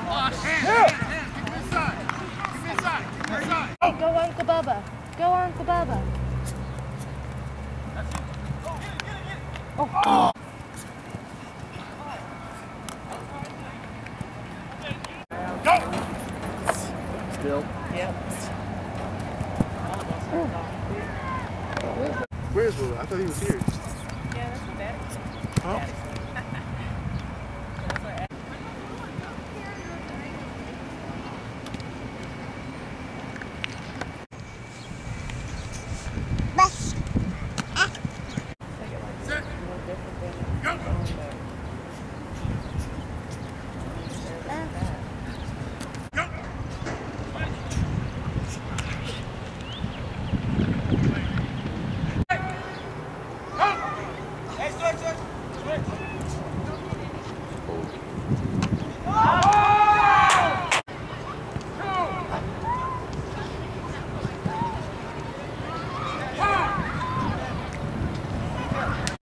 Go Uncle Bubba. Go Uncle Bubba. Oh. Go! Still? Yep. Where's Will? I thought he was here. Yeah, that's not bad. Huh?